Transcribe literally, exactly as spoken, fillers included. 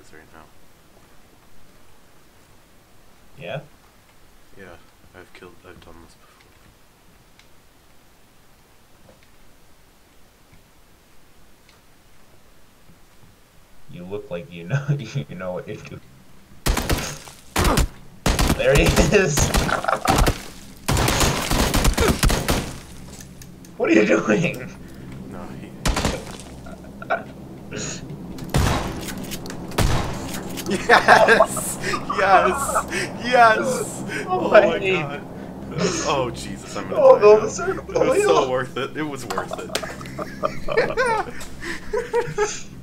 is right now. Yeah? Yeah, I've killed, I've done this before. You look like you know you know what you're doing. There he is! What are you doing? No, he... Yes! Yes! Yes! Oh, Oh my my aim. god. That was, oh Jesus, I'm gonna Oh, die go now. the circle, It was so Leo. worth it. It was worth it.